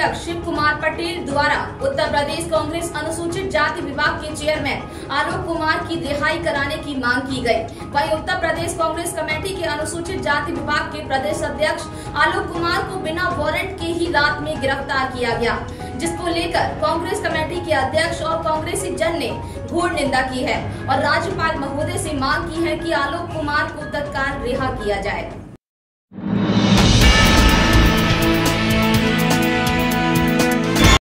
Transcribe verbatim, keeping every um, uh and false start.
अध्यक्ष शिव कुमार पटेल द्वारा उत्तर प्रदेश कांग्रेस अनुसूचित जाति विभाग के चेयरमैन आलोक कुमार की रिहाई कराने की मांग की गई। वहीं उत्तर प्रदेश कांग्रेस कमेटी के अनुसूचित जाति विभाग के प्रदेश अध्यक्ष आलोक कुमार को बिना वारंट के ही रात में गिरफ्तार किया गया, जिसको लेकर कांग्रेस कमेटी के अध्यक्ष और कांग्रेसी जन ने घोर निंदा की है और राज्यपाल महोदय से मांग की है कि आलोक कुमार को तत्काल रिहा किया जाए।